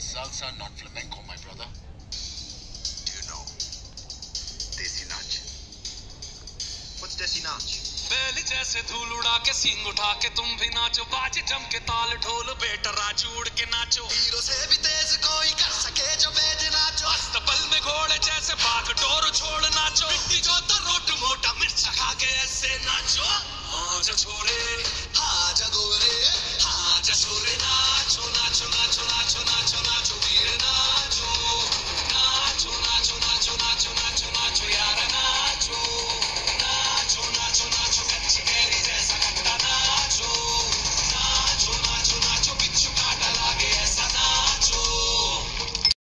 salsa, not flamenco, my brother. Do you know Desi Nach? What's Desi Nach? बैल जैसे धूल उड़ा के सींग उठा के तुम भी नाचो, बाज जम के ताल ढोल बेटा राजू उड़ के नाचो, हीरो से भी तेज कोई कर सके जो वेद नाचो, अस्तबल में घोड़े जैसे भाग डोर छोड़ नाचो, मिट्टी जो तो रोट मोटा मिर्च खा के ऐसे नाचो, जो छोड़े